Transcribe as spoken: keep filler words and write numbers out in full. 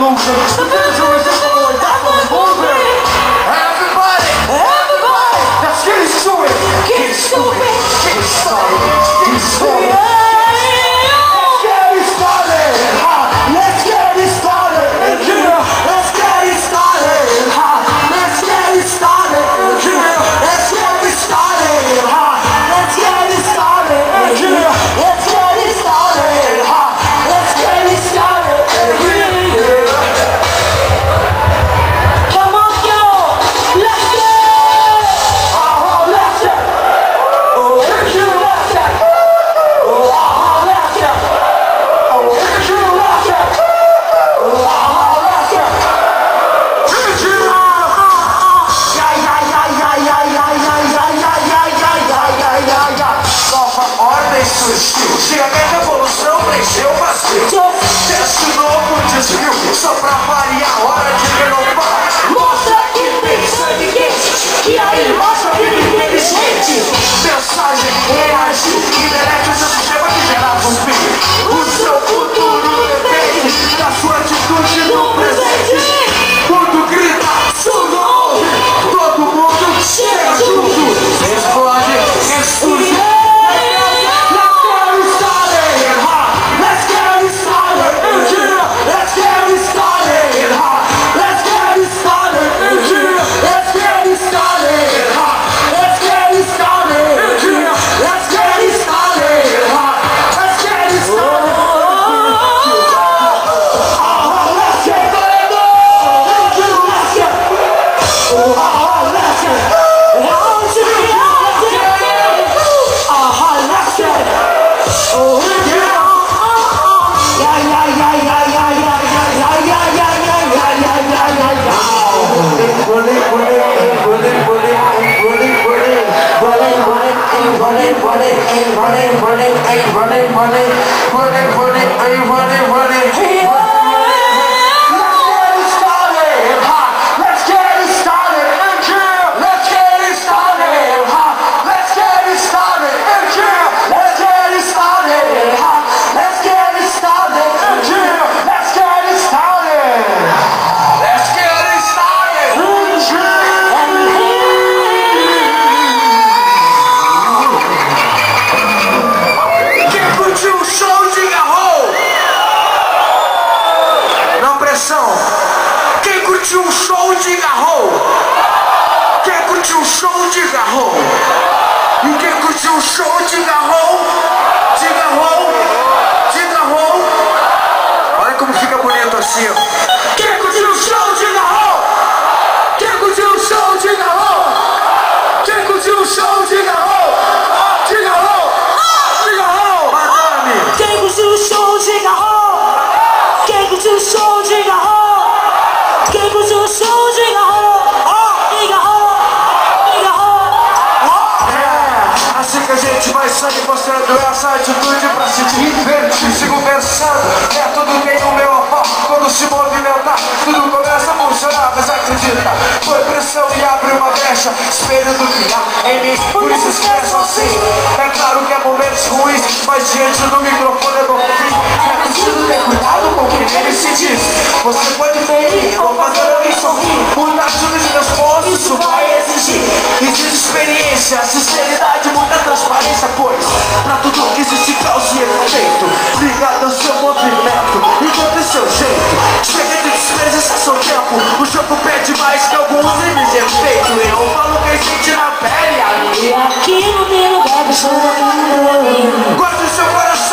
Só pra variar, hora de renovar. Mostra que tem sangue quente. E aí, mostra que tem inteligente. Mensagem reagir. Internet é o sistema que gera zumbi. O seu futuro depende da sua atitude no presente. Quando grita, tudo ouve. Todo mundo chega junto. Explode, explode. Quem curtiu um show de garrou? Quem curtiu um show de garrou? E quem curtiu um show de garrou? De garrou? De garrou? Olha como fica bonito assim, ó. Quem curtiu um show de garrou? Quem curtiu um show de garrou? Quem curtiu um show de garrou? De garrou? De garrou? Madame! Quem curtiu um show de garrou? Quem curtiu um show de garrou? Quem curtiu o show de garrou? De garrou? De garrou? É, assim que a gente vai sair mostrando essa atitude pra se divertir. Sigo pensando, é tudo bem no meu avó. Quando se movimentar, tudo começa a funcionar. Mas acredita, foi pressão e abre uma brecha. Espelho do que há em mim, por isso esqueçam assim. É claro que é momentos ruins, mas diante do microfone eu não confio. É preciso ter cuidado com o que ele se diz. Você pode ferir, vou fazer alguém sorrir. Muita ajuda de meus pontos, isso vai exigir. Exige experiência, sinceridade, muita transparência. Pois, pra tudo que existe causa e efeito. Ligado ao seu movimento, encontre seu jeito. Chega de desperdiçar seu tempo. O jogo pede mais que alguns e me defeito. Eu falo quem sente na pele, amigo. E aqui não tem lugar pra chorar. Guarde seu coração.